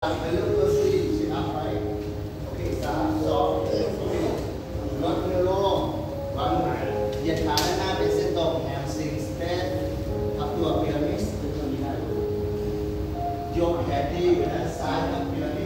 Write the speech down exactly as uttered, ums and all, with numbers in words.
The little three, sit upright. Okay, start, stop. Okay. Not in a row. One. เหยียดขาด้านหน้าเป็นเส้นตรง hamstring straight ทับตัวพีระมิดยกแขนที่อยู่ด้านซ้ายทับพีระมิด